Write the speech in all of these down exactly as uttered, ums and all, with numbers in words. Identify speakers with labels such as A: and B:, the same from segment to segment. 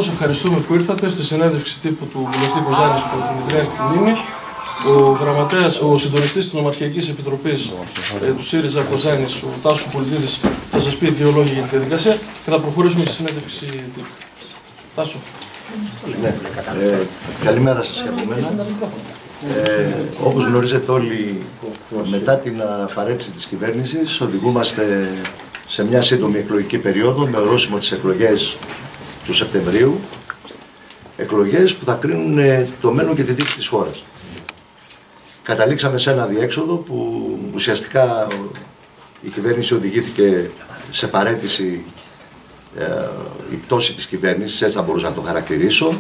A: όλους ευχαριστούμε που ήρθατε στη συνέντευξη τύπου του βουλευτή Κοζάνης από τη Μητριάκη τη Μνήμη. Ο γραμματέας, ο συντονιστής της Νομαρχιακής Επιτροπής ε, του ΣΥΡΙΖΑ Κοζάνης, ο Τάσος Πολιτίδης, θα σας πει δύο λόγια για τη διαδικασία και θα προχωρήσουμε στη συνέντευξη τύπου. Τάσο.
B: Ναι. Ε, καλημέρα σας και από μένα. Ε, όπως γνωρίζετε όλοι, μετά την απαραίτηση της κυβέρνησης οδηγούμαστε σε μια σύντομη εκλογική περίοδο με ορόσημο τις εκλογές του Σεπτεμβρίου, εκλογές που θα κρίνουν το μέλλον και τη τύχη της χώρας. Καταλήξαμε σε ένα διέξοδο που ουσιαστικά η κυβέρνηση οδηγήθηκε σε παραίτηση, ε, η πτώση της κυβέρνησης, έτσι θα μπορούσα να το χαρακτηρίσω.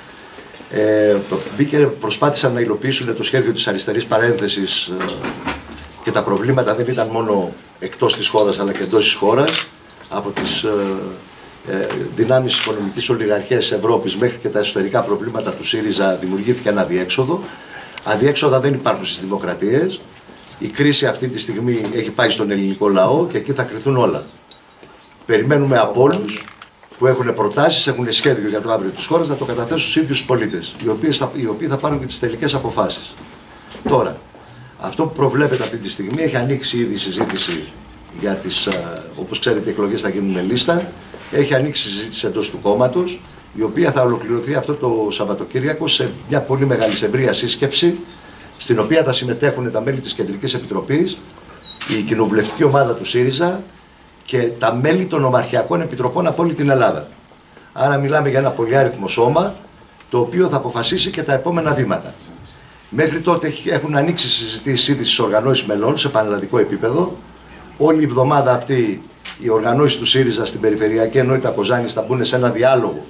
B: Ε, μπήκε, προσπάθησαν να υλοποιήσουν το σχέδιο της αριστερής παρένθεσης ε, και τα προβλήματα δεν ήταν μόνο εκτός της χώρας αλλά και εντός της χώρας. Από τις ε, ε, δυνάμεις οικονομικής ολιγαρχίας Ευρώπης μέχρι και τα εσωτερικά προβλήματα του ΣΥΡΙΖΑ δημιουργήθηκε ένα αδιέξοδο. Αδιέξοδα δεν υπάρχουν στις δημοκρατίες. Η κρίση αυτή τη στιγμή έχει πάει στον ελληνικό λαό και εκεί θα κρυθούν όλα. Περιμένουμε από όλους που έχουν προτάσεις, έχουν σχέδιο για το αύριο της χώρας να το καταθέσουν στους ίδιους τους πολίτες, οι, οποίες θα, οι οποίοι θα πάρουν και τις τελικές αποφάσεις. Τώρα, αυτό που προβλέπεται αυτή τη στιγμή, έχει ανοίξει ήδη η συζήτηση για τις, όπως ξέρετε, οι εκλογές θα γίνουν με λίστα, έχει ανοίξει η συζήτηση εντός του κόμματος, η οποία θα ολοκληρωθεί αυτό το Σαββατοκύριακο σε μια πολύ μεγάλη ευρεία σύσκεψη, στην οποία θα συμμετέχουν τα μέλη της Κεντρικής Επιτροπής, η κοινοβουλευτική ομάδα του ΣΥΡΙΖΑ και τα μέλη των ομαρχιακών επιτροπών από όλη την Ελλάδα. Άρα μιλάμε για ένα πολυάριθμο σώμα, το οποίο θα αποφασίσει και τα επόμενα βήματα. Μέχρι τότε έχουν ανοίξει συζητήσεις ήδη στις οργανώσεις μελών σε πανελλαδικό επίπεδο. Όλη η εβδομάδα αυτή οι οργανώσεις του ΣΥΡΙΖΑ στην Περιφερειακή Ενότητα Κοζάνης θα μπουν σε ένα διάλογο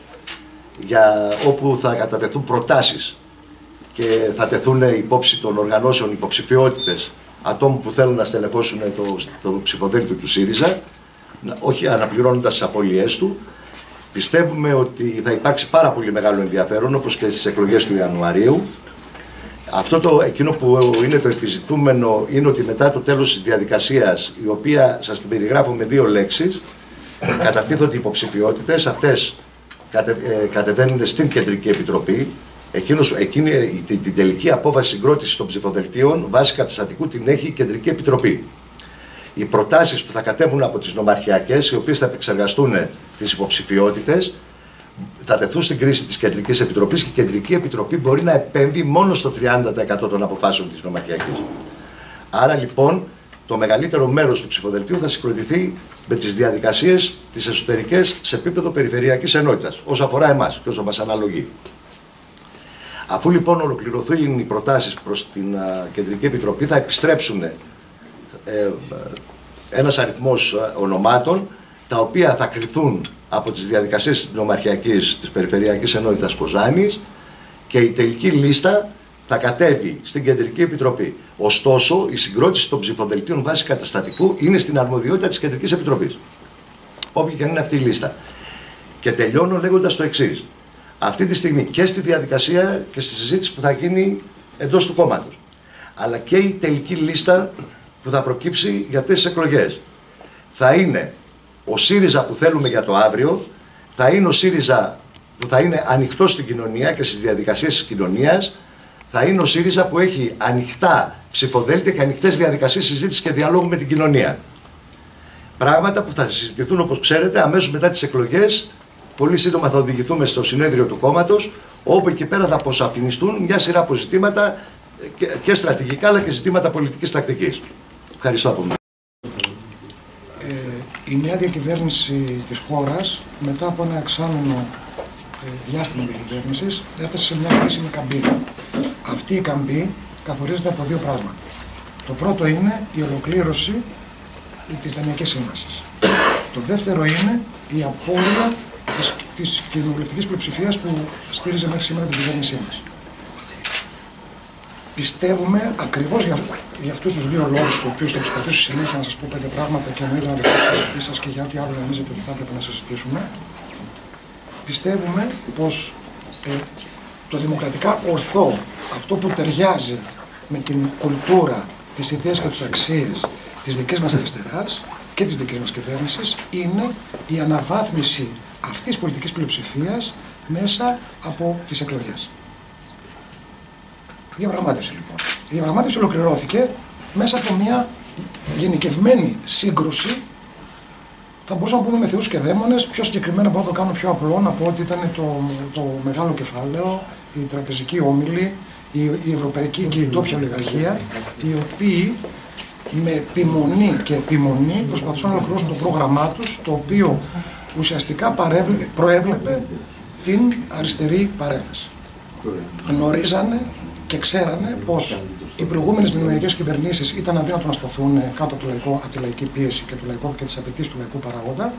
B: για όπου θα κατατεθούν προτάσεις και θα τεθούν υπόψη των οργανώσεων υποψηφιότητες ατόμων που θέλουν να στελεχώσουν το, το ψηφοδέλτιο του ΣΥΡΙΖΑ, όχι αναπληρώνοντας τις απώλειές του. Πιστεύουμε ότι θα υπάρξει πάρα πολύ μεγάλο ενδιαφέρον, όπως και στις εκλογές του Ιανουαρίου. Αυτό το, εκείνο που είναι το επιζητούμενο είναι ότι μετά το τέλος της διαδικασίας, η οποία σας την περιγράφω με δύο λέξεις, κατατίθονται υποψηφιότητες, αυτές κατε, ε, κατεβαίνουν στην Κεντρική Επιτροπή. Εκείνος, εκείνη την, την τελική απόφαση συγκρότησης των ψηφοδελτίων βάσει καταστατικού την έχει η Κεντρική Επιτροπή. Οι προτάσεις που θα κατέβουν από τις νομαρχιακές, οι οποίες θα επεξεργαστούν τις υποψηφιότητες, θα τεθούν στην κρίση της Κεντρικής Επιτροπής και η Κεντρική Επιτροπή μπορεί να επέμβει μόνο στο τριάντα τοις εκατό των αποφάσεων της νομαρχιακής. Άρα λοιπόν το μεγαλύτερο μέρος του ψηφοδελτίου θα συγκροτηθεί με τις διαδικασίες τις εσωτερικές σε επίπεδο περιφερειακής ενότητας, όσο αφορά εμάς και όσο μας αναλογεί. Αφού λοιπόν ολοκληρωθούν οι προτάσεις προς την α, Κεντρική Επιτροπή, θα επιστρέψουν ε, ε, ένας αριθμός ονομάτων, τα οποία θα κριθούν από τις διαδικασίες της νομαρχιακής της Περιφερειακής Ενότητας Κοζάνης και η τελική λίστα θα κατέβει στην Κεντρική Επιτροπή. Ωστόσο, η συγκρότηση των ψηφοδελτίων βάσει καταστατικού είναι στην αρμοδιότητα της Κεντρικής Επιτροπής. Όποια και αν είναι αυτή η λίστα. Και τελειώνω λέγοντας το εξής. Αυτή τη στιγμή και στη διαδικασία και στη συζήτηση που θα γίνει εντός του κόμματος, αλλά και η τελική λίστα που θα προκύψει για αυτές τις εκλογές, θα είναι ο ΣΥΡΙΖΑ που θέλουμε για το αύριο, θα είναι ο ΣΥΡΙΖΑ που θα είναι ανοιχτός στην κοινωνία και στις διαδικασίες της κοινωνίας, θα είναι ο ΣΥΡΙΖΑ που έχει ανοιχτά ψηφοδέλτια και ανοιχτές διαδικασίες συζήτησης και διαλόγου με την κοινωνία. Πράγματα που θα συζητηθούν, όπως ξέρετε, αμέσως μετά τις εκλογές. Πολύ σύντομα θα οδηγηθούμε στο συνέδριο του κόμματος, όπου εκεί πέρα θα αποσαφινιστούν μια σειρά από ζητήματα και, και στρατηγικά αλλά και ζητήματα πολιτικής τακτικής. Ευχαριστώ από μένα.
C: Ε, η νέα διακυβέρνηση της χώρας, μετά από ένα εξάμηνο ε, διάστημα διακυβέρνησης, έφτασε σε μια κρίσιμη καμπή. Αυτή η καμπή καθορίζεται από δύο πράγματα. Το πρώτο είναι η ολοκλήρωση της Δανειακής Σύμβασης. Το δεύτερο είναι η απώλεια της, της κοινοβουλευτικής πλειοψηφίας που στήριζε μέχρι σήμερα την κυβέρνησή μας. Πιστεύουμε ακριβώς για, για αυτούς τους δύο λόγους, τους οποίους θα προσπαθήσω συνέχεια να σας πω πέντε πράγματα και εννοείται να δεχτώ τις ερωτήσεις σας και για ό,τι άλλο νομίζετε ότι θα έπρεπε να συζητήσουμε. Πιστεύουμε πως ε, το δημοκρατικά ορθό, αυτό που ταιριάζει με την κουλτούρα, τις ιδέες και τις αξίες της δικής μας αριστεράς και της δικής μας κυβέρνησης, είναι η αναβάθμιση αυτής της πολιτικής πλειοψηφίας μέσα από τις εκλογές. Διαπραγμάτευση λοιπόν. Η διαπραγμάτευση ολοκληρώθηκε μέσα από μια γενικευμένη σύγκρουση. Θα μπορούσαμε να πούμε με θεούς και δαίμονες, πιο συγκεκριμένα μπορώ να το κάνω πιο απλό, να πω ότι ήταν το, το μεγάλο κεφάλαιο, η τραπεζική όμιλη, η, η ευρωπαϊκή και η ντόπια ολιγαρχία, οι οποίοι με επιμονή και επιμονή προσπαθούσαν να ολοκληρώσουν το πρόγραμμά τους, το οποίο ουσιαστικά παρέβλε, προέβλεπε την αριστερή παρένθεση. Γνωρίζανε και ξέρανε πως οι προηγούμενες μνημονιακές κυβερνήσεις ήταν αδύνατο να σταθούν κάτω από, το λαϊκό, από τη λαϊκή πίεση και, το λαϊκό, και τις απαιτήσεις του λαϊκού παραγόντα,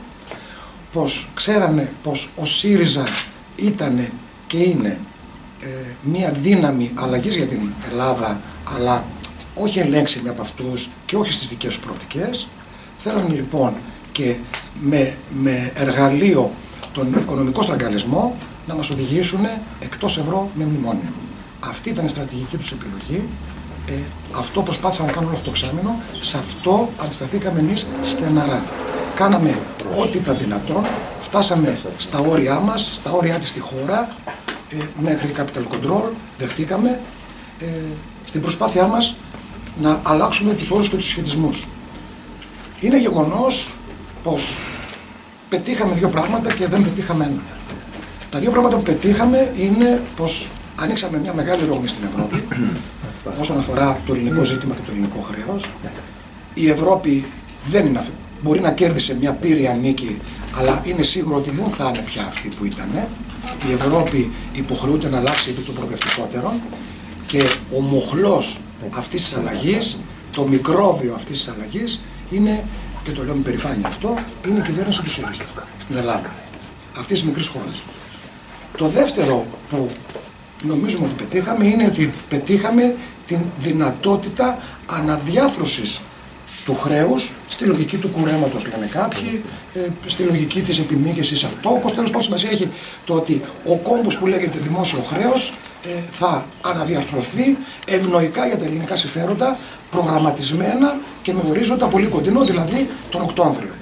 C: πως ξέρανε πως ο ΣΥΡΙΖΑ ήταν και είναι ε, μία δύναμη αλλαγής για την Ελλάδα, αλλά όχι ελέγξιμη από αυτούς και όχι στις δικές τους προοπτικές. Θέλανε λοιπόν και με, με εργαλείο τον οικονομικό στραγγαλισμό να μας οδηγήσουν εκτός ευρώ με μνημόνιο. Αυτή ήταν η στρατηγική τους επιλογή. Ε, αυτό προσπάθησαν να κάνουν όλο αυτό το εξάμηνο. Σε αυτό αντισταθήκαμε εμείς στεναρά. Κάναμε ό,τι ήταν δυνατόν. Φτάσαμε στα όρια μας, στα όρια της στη χώρα, ε, μέχρι capital control. Δεχτήκαμε ε, στην προσπάθειά μας να αλλάξουμε τους όρους και τους συσχετισμούς. Είναι γεγονός πως πετύχαμε δύο πράγματα και δεν πετύχαμε ένα. Τα δύο πράγματα που πετύχαμε είναι πως ανοίξαμε μια μεγάλη ρόγμη στην Ευρώπη όσον αφορά το ελληνικό ζήτημα και το ελληνικό χρέος. Η Ευρώπη δεν είναι αυτή. Μπορεί να κέρδισε μια πύρια νίκη, αλλά είναι σίγουρο ότι δεν θα είναι πια αυτή που ήταν. Η Ευρώπη υποχρεούται να αλλάξει επί των προοδευτικότερων και ο μοχλός αυτής της αλλαγής, το μικρόβιο αυτής της αλλαγής είναι, και το λέω με περηφάνεια αυτό, είναι η κυβέρνηση του ΣΥΡΙΖΑ στην Ελλάδα, αυτής της μικρής χώρας. Το δεύτερο που νομίζουμε ότι πετύχαμε είναι ότι πετύχαμε την δυνατότητα αναδιάφρωσης του χρέους στη λογική του κουρέματος, λένε κάποιοι, ε, στη λογική της επιμήκυσης ατόκος. Τέλος πάντων, σημασία έχει το ότι ο κόμπος που λέγεται δημόσιο χρέος ε, θα αναδιαρθρωθεί ευνοϊκά για τα ελληνικά συμφέροντα, προγραμματισμένα και με ορίζοντα πολύ κοντινό, δηλαδή τον Οκτώβριο.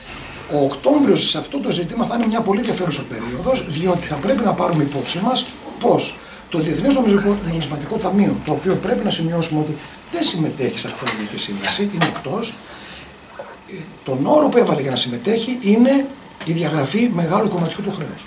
C: Ο Οκτώβριος σε αυτό το ζήτημα θα είναι μια πολύ ενδιαφέρουσα περίοδος, διότι θα πρέπει να πάρουμε υπόψη μας πως το Διεθνές Νομισματικό Ταμείο, το οποίο πρέπει να σημειώσουμε ότι δεν συμμετέχει σε αυτή τη Ευρωπαϊκή Σύμβαση, είναι εκτός, τον όρο που έβαλε για να συμμετέχει είναι η διαγραφή μεγάλου κομματιού του χρέους.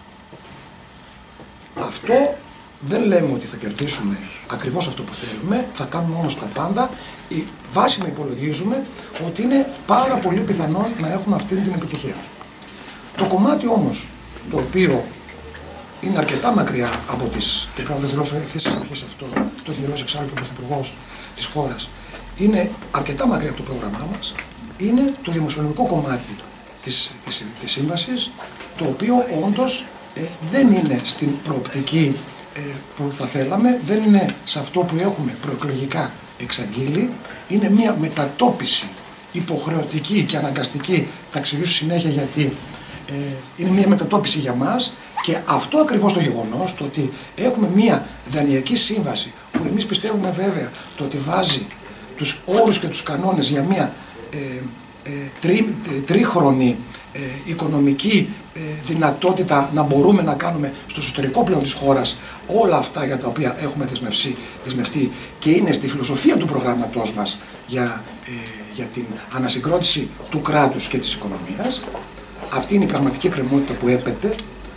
C: Αυτό δεν λέμε ότι θα κερδίσουμε ακριβώς αυτό που θέλουμε, θα κάνουμε όμως τα πάντα. Η βάση να υπολογίζουμε ότι είναι πάρα πολύ πιθανό να έχουμε αυτή την επιτυχία. Το κομμάτι όμως, το οποίο είναι αρκετά μακριά από τις, και πρέπει να το δηλώσω ευθύς στις αρχές αυτό, το έχει δηλώσει εξάλλου και ο Πρωθυπουργός της χώρας, είναι αρκετά μακριά από το πρόγραμμά μας, είναι το δημοσιονομικό κομμάτι της, της, της σύμβασης, το οποίο όντως ε, δεν είναι στην προοπτική ε, που θα θέλαμε, δεν είναι σε αυτό που έχουμε προεκλογικά εξαγγείλει, είναι μια μετατόπιση υποχρεωτική και αναγκαστική, θα εξηγήσω συνέχεια γιατί ε, είναι μια μετατόπιση για μας. Και αυτό ακριβώς το γεγονός, το ότι έχουμε μια δανειακή σύμβαση που εμείς πιστεύουμε βέβαια το ότι βάζει τους όρους και τους κανόνες για μια ε, ε, τρί, ε, τρίχρονη ε, οικονομική ε, δυνατότητα να μπορούμε να κάνουμε στο εσωτερικό πλέον της χώρας όλα αυτά για τα οποία έχουμε δεσμευτεί, δεσμευτεί και είναι στη φιλοσοφία του προγράμματός μας για, ε, για την ανασυγκρότηση του κράτους και της οικονομίας. Αυτή είναι η πραγματική κρεμότητα που έπεται.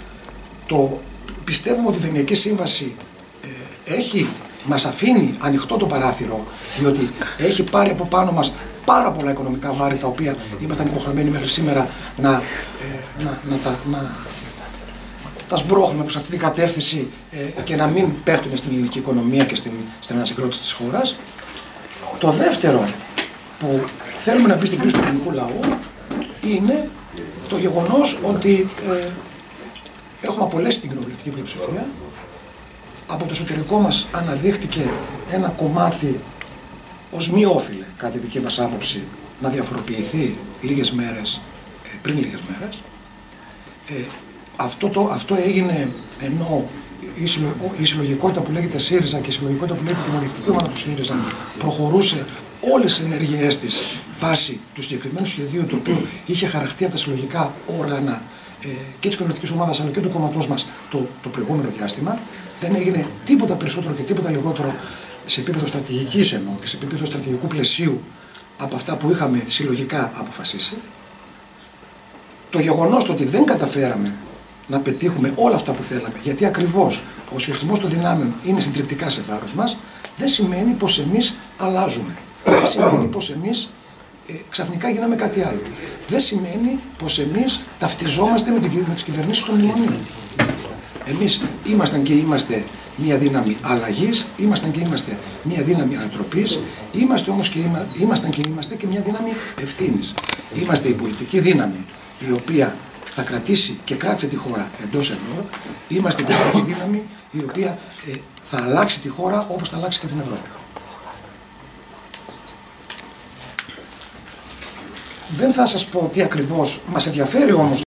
C: Το, πιστεύουμε ότι η Δανειακή Σύμβαση ε, έχει, μας αφήνει ανοιχτό το παράθυρο, διότι έχει πάρει από πάνω μας πάρα πολλά οικονομικά βάρη τα οποία ήμασταν υποχρεωμένοι μέχρι σήμερα να, ε, να, να, τα, να τα σμπρώχνουμε προς αυτή την κατεύθυνση ε, και να μην πέφτουμε στην ελληνική οικονομία και στην, στην ανασυγκρότηση της χώρας. Το δεύτερο που θέλουμε να μπει στην κρίση του ελληνικού λαού είναι το γεγονός ότι ε, έχουμε απολέσει την κοινοβουλευτική πλειοψηφία. Από το εσωτερικό μας αναδείχτηκε ένα κομμάτι ως μη όφιλε, κατά τη δική μας άποψη, να διαφοροποιηθεί λίγες μέρες, πριν λίγες μέρες. Ε, αυτό, το, αυτό έγινε ενώ η, συλλο, η συλλογικότητα που λέγεται ΣΥΡΙΖΑ και η συλλογικότητα που λέγεται κοινοβουλευτική ομάδα του ΣΥΡΙΖΑ προχωρούσε όλες τις ενέργειές της βάσει του συγκεκριμένου σχεδίου, το οποίο είχε χαρακτήρα τα συλλογικά όργανα ε, και της κοινοβουλευτικής ομάδας αλλά και του κόμματός μας το, το προηγούμενο διάστημα. Δεν έγινε τίποτα περισσότερο και τίποτα λιγότερο σε επίπεδο στρατηγικής εννοώ και σε επίπεδο στρατηγικού πλαισίου από αυτά που είχαμε συλλογικά αποφασίσει. Το γεγονός το ότι δεν καταφέραμε να πετύχουμε όλα αυτά που θέλαμε, γιατί ακριβώς ο συσχετισμός των δυνάμεων είναι συντριπτικά σε βάρος μας, δεν σημαίνει πως εμείς αλλάζουμε. Δεν σημαίνει πως εμείς ε, ξαφνικά γίναμε κάτι άλλο. Δεν σημαίνει πως εμείς ταυτιζόμαστε με, την, με τις κυβερνήσεις των μνημονίων. Εμείς ήμασταν και είμαστε μια δύναμη αλλαγής, ήμασταν και είμαστε μια δύναμη ανατροπής, είμαστε όμως και είμα, ήμασταν και είμαστε και μια δύναμη ευθύνης. Είμαστε η πολιτική δύναμη η οποία θα κρατήσει και κράτησε τη χώρα εντός ευρώ, είμαστε η πολιτική δύναμη η οποία ε, θα αλλάξει τη χώρα όπως θα αλλάξει και την Ευρώπη. Δεν θα σας πω τι ακριβώς μας ενδιαφέρει όμως